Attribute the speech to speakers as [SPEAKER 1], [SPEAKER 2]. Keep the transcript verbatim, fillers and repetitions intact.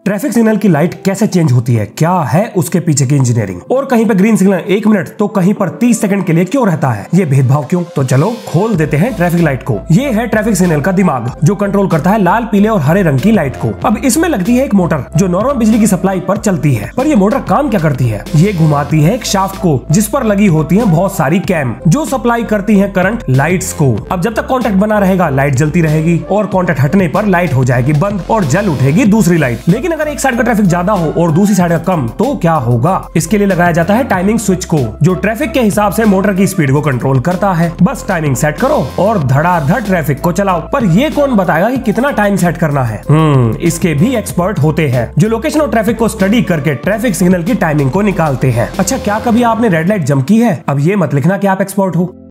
[SPEAKER 1] Traffic signal की light कैसे change होती है, क्या है उसके पीछे की इंजीनियरिंग, और कहीं पे ग्रीन सिग्नल एक मिनट तो कहीं पर तीस सेकंड के लिए क्यों रहता है, ये भेदभाव क्यों। तो चलो खोल देते हैं ट्रैफिक लाइट को। ये है ट्रैफिक सिग्नल का दिमाग जो कंट्रोल करता है लाल, पीले और हरे रंग की लाइट को। अब इसमें लगती है एक मोटर जो नॉर्मल बिजली की सप्लाई पर चलती है। पर ये मोटर काम क्या करती है, ये घुमाती है एक शाफ्ट को जिस पर लगी होती है बहुत सारी कैम जो सप्लाई करती है करंट लाइट्स को। अब जब तक कॉन्टेक्ट बना रहेगा लाइट जलती रहेगी और कॉन्टेक्ट हटने पर लाइट हो जाएगी बंद और जल उठेगी दूसरी लाइट। लेकिन अगर एक साइड का ट्रैफिक ज्यादा हो और दूसरी साइड का कम तो क्या होगा। इसके लिए लगाया जाता है टाइमिंग स्विच को जो ट्रैफिक के हिसाब से मोटर की स्पीड को कंट्रोल करता है। बस टाइमिंग सेट करो और धड़ाधड़ ट्रैफिक को चलाओ। पर ये कौन बताएगा कि कितना टाइम सेट करना है। हम्म इसके भी एक्सपर्ट होते हैं जो लोकेशन और ट्रैफिक को स्टडी करके ट्रैफिक सिग्नल की टाइमिंग को निकालते हैं। अच्छा, क्या कभी आपने रेड लाइट जंप की है? अब ये मत लिखना कि आप एक्सपर्ट हो।